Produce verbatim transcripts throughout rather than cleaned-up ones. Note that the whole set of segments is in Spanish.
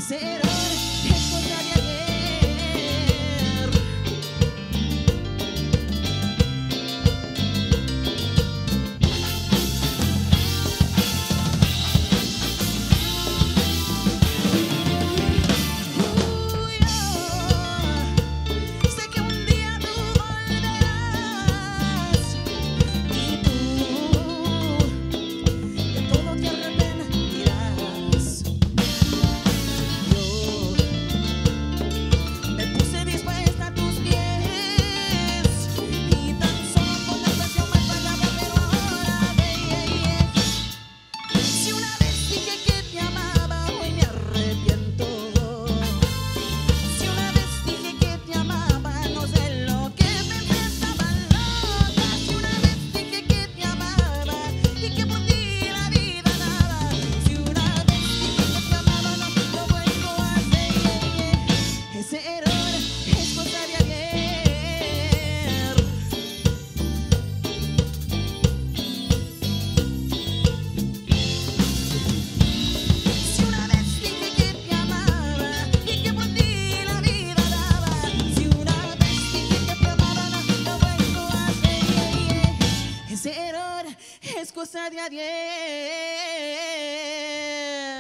Ese error es cosa de ayer. Uy, oh, sé que un día tú volverás y tú de todo te arrepentirás. Yo me puse dispuesta a tus pies y tan solo con tentación me fallaba, pero ahora ve. Si una vez dije que te amaba, hoy me arrepiento. Si una vez dije que te amaba, no sé lo que pensé, estaba loca. Si una vez dije que te amaba y que por ti la vida daba. Si una vez dije que te amaba, no lo vuelvo a hacer. Ese error es cosa de ayer. Si una vez dije que te amaba y que por ti la vida daba. Si una vez dije que te amaba, no lo vuelvo a hacer. Ese error es cosa de ayer.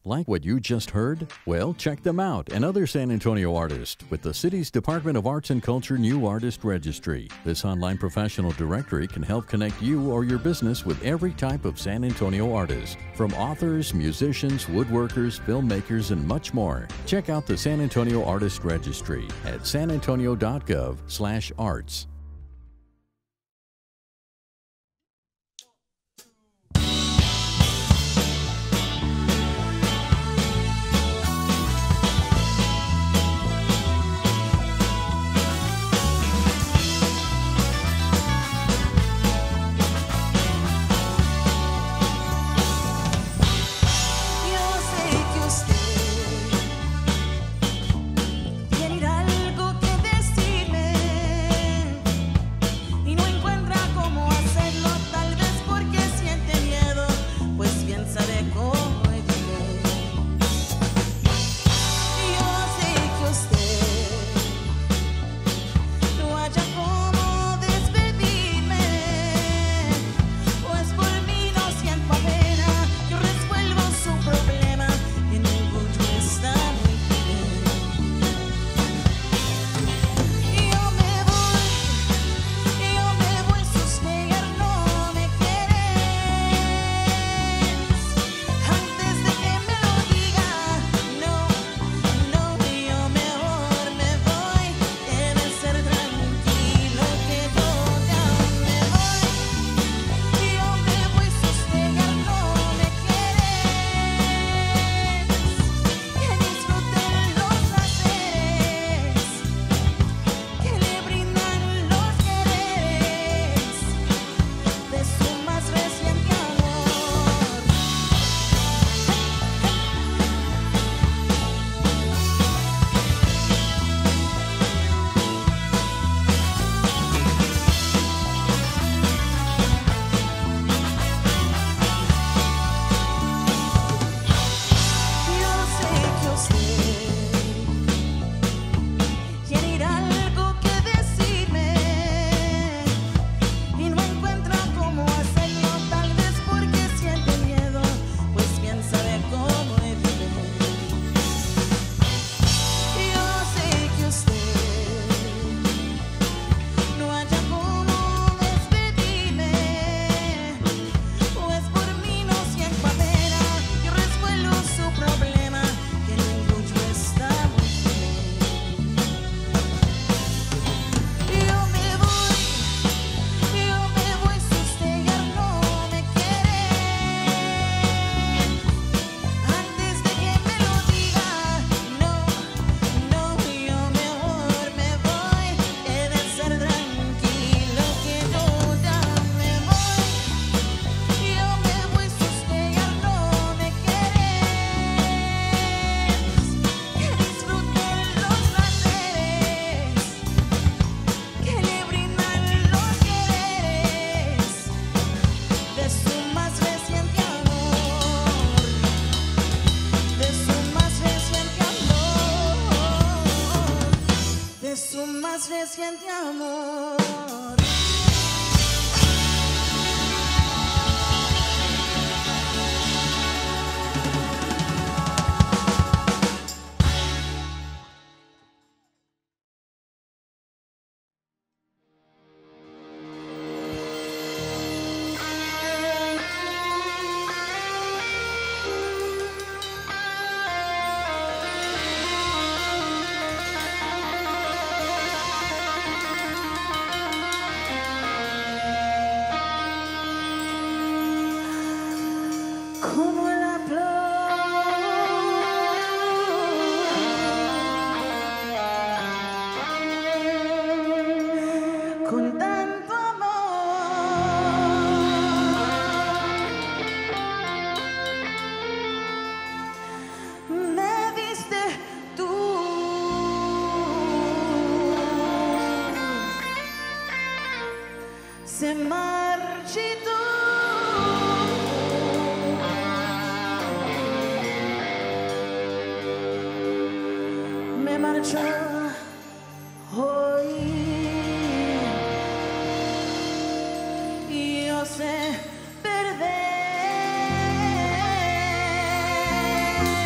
Like what you just heard? Well, check them out and other San Antonio artists with the city's Department of Arts and Culture New Artist Registry. This online professional directory can help connect you or your business with every type of San Antonio artist, from authors, musicians, woodworkers, filmmakers, and much more. Check out the San Antonio Artist Registry at san antonio dot gov slash arts. Reciente amor. Como la flor, con tanto amor, me diste tú. Se marchitó. Me marchó hoy y yo sé perder.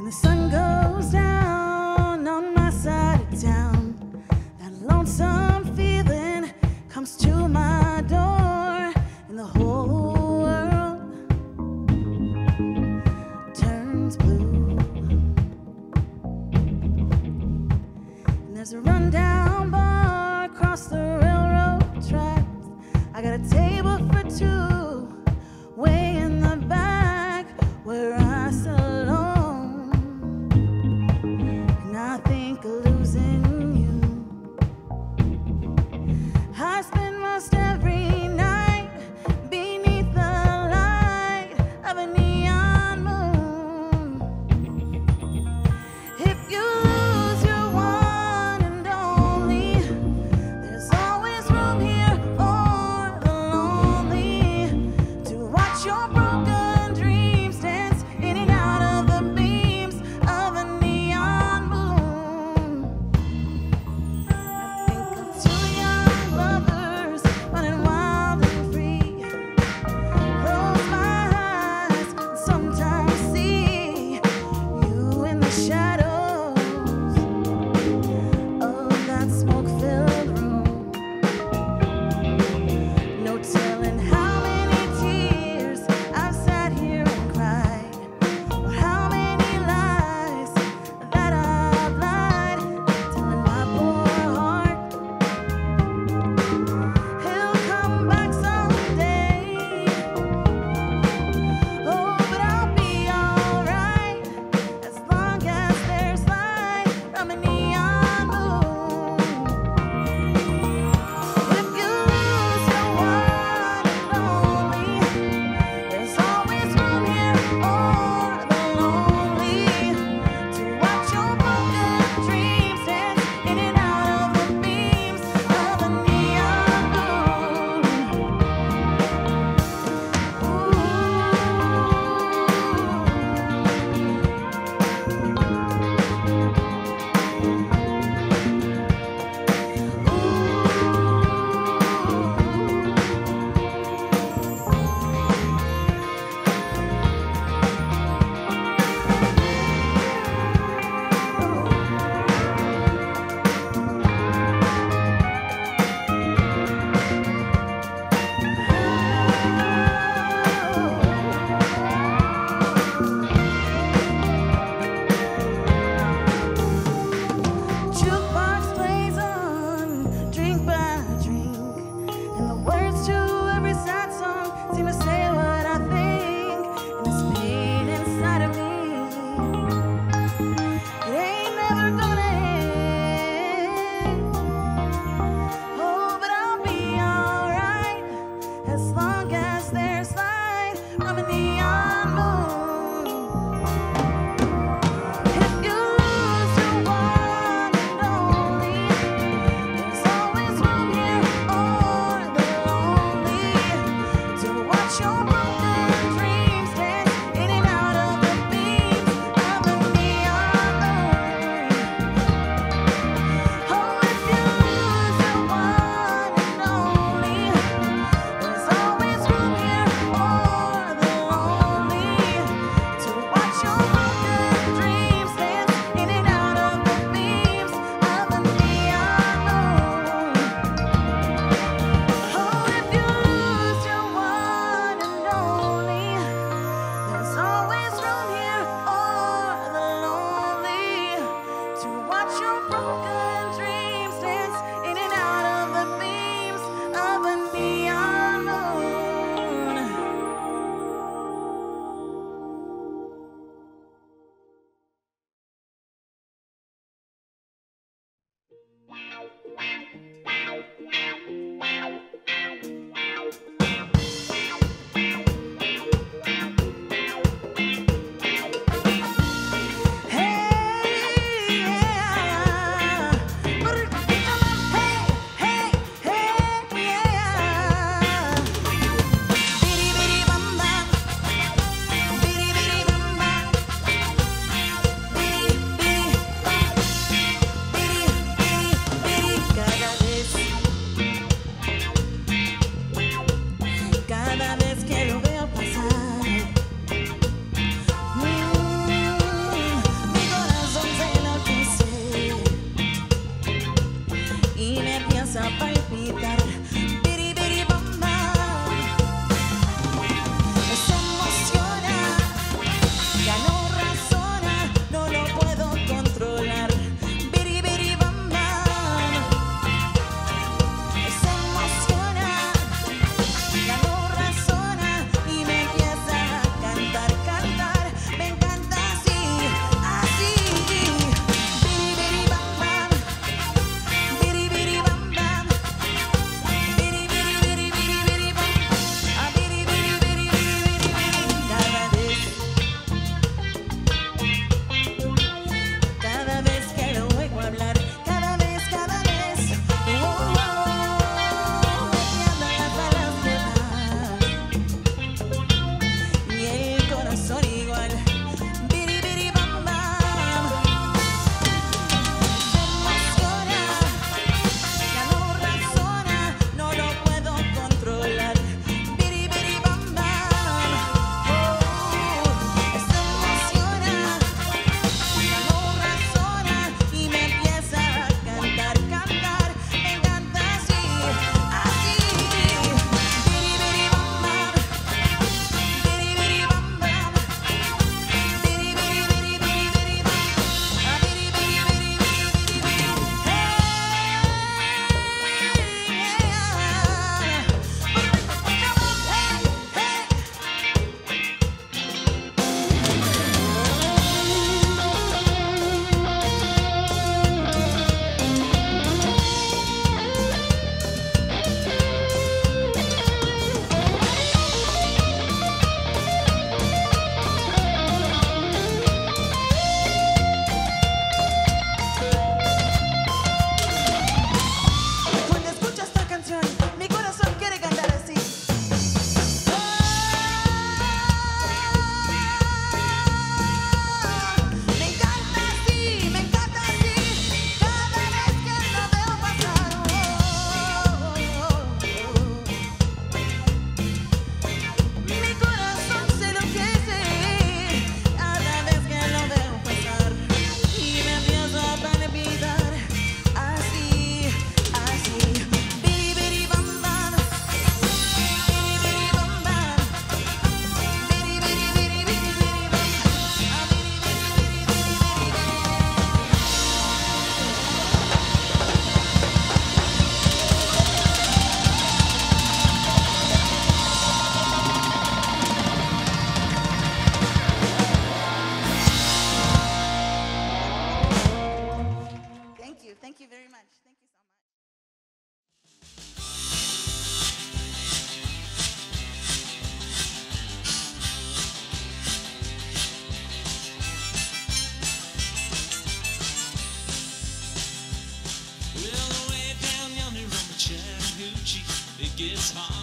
the sun goes down on my side of town, that lonesome feeling comes to my door, and the whole world turns blue. And there's a rundown bar across the railroad tracks. I got a table for two way in the back where I sit alone, and I think of losing you. I spend most every night beneath the light of a neon moon. If you lose your one and only, there's always room here for the lonely to watch your broken dreams dance in and out of the beams of a neon moon. I think of two young lovers running wild and free. Close my eyes and sometimes see you in the shadows of that smoke-filled room. No telling how many tears I've sat here and cried, or how many lies that I've lied, telling my poor heart he'll come back someday. Oh, but I'll be alright as long as there's light from a neon moon. If you lose your one and only, there's always room here for the lonely to watch your broken dreams dance in and out of the beams of a neon moon. Jukebox plays on, drink by drink, and the words to every sad song seem to say what I think, and this pain inside of me, it ain't never gonna end. Oh, but I'll be alright as long as there's light from a neon moon. If you lose your one and only, there's always room here for the lonely to watch your broken dreams dance in and out of the beams of a neon moon. Oh, if you lose your one and only, there's always room here for the lonely to watch your broken dreams dance in and out of the beams of a neon moon. Oh, if you lose your one and only, there's always room here for the lonely to watch your broken dreams dance in and out of the beams of a neon moon. Hey, yeah. Hey, hey, hey, yeah. Bidi bidi banda, bidi bidi banda, bidi bidi bidi bidi bidi. I got this this heart.